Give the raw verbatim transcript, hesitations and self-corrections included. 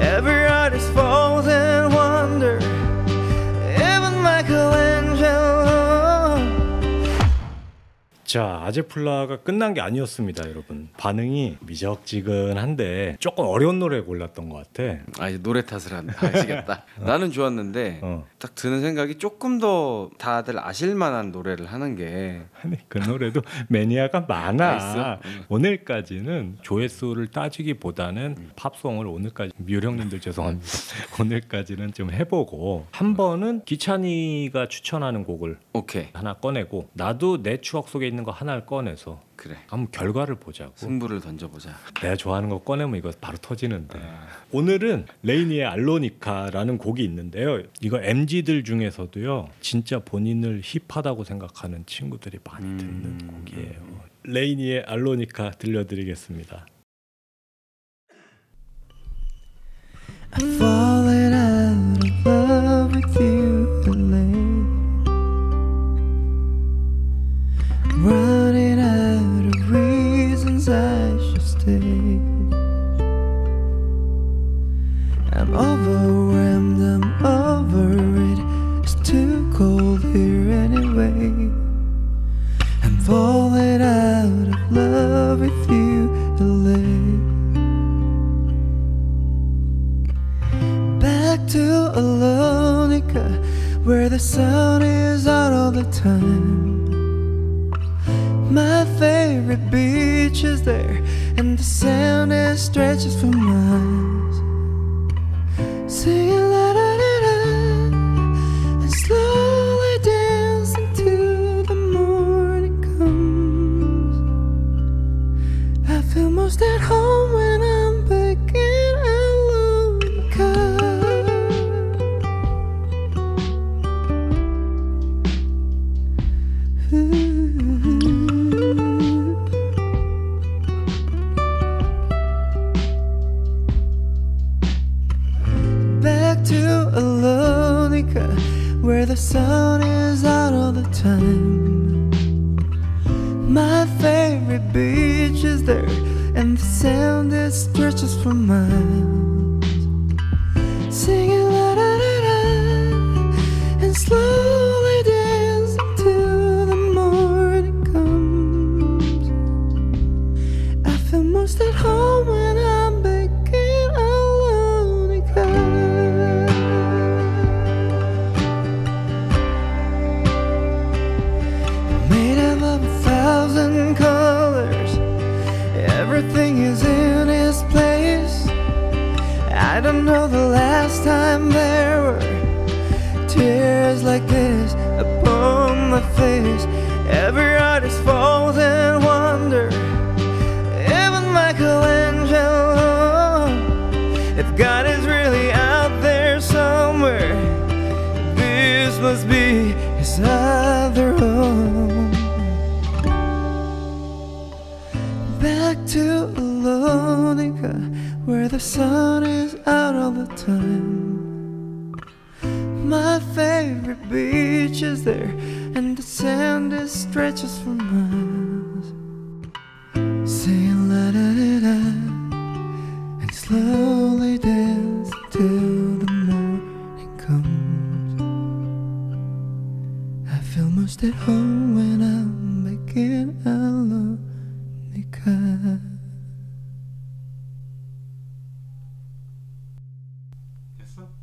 Every artist falls in wonder, even Michelangelo. 자, 아제플라가 끝난 게 아니었습니다, 여러분. 반응이 미적지근한데 조금 어려운 노래 골랐던 것 같아. 아, 이제 노래 탓을 한, 하시겠다. 나는 좋았는데 어. 딱 드는 생각이 조금 더 다들 아실만한 노래를 하는 게. 아니, 그 노래도 매니아가 많아. 응. 오늘까지는 조회수를 따지기보다는 응. 팝송을 오늘까지 뮤령님들 죄송합니다. 오늘까지는 좀 해보고 한 번은 기찬이가 추천하는 곡을 오케이. 하나 꺼내고 나도 내 추억 속에 있는 거 하나를 꺼내서 그래. 한번 결과를 보자고. 승부를 던져보자. 내가 좋아하는 거 꺼내면 이거 바로 터지는데. 아. 오늘은 레이니의 알로니카라는 곡이 있는데요. 이거 엠지들 중에서도요. 진짜 본인을 힙하다고 생각하는 친구들이 많이 음. 듣는 곡이에요. 레이니의 알로니카 들려드리겠습니다. I've fallen out of love with you lately. Running out of reasons I should stay. I'm overwhelmed, I'm over it. It's too cold here anyway. I'm falling out of love with you, L A. Back to Alonica, where the sun is out all the time. My favorite beach is there, and the sound it stretches for miles. Singing la da da da, and slowly dancing till the morning comes. I feel most at home when I'm back in Alonica. Ooh. To Alonica, where the sun is out all the time. My favorite beach is there, and the sound it stretches for miles. Singing la da da da, and slowly dancing till the morning comes. I feel most at home when I'm back in Alonica. Thousand colors, everything is in its place. I don't know the last time there were tears like this upon my face. Every artist falls in wonder, even Michelangelo. If God is really out there somewhere, this must be his other home. Back to Alonica, where the sun is out all the time. My favorite beach is there, and the sand it stretches for miles. Singing la da da da, and slowly dance till the morning comes. I feel most at home when I'm back in Alonica. 됐어?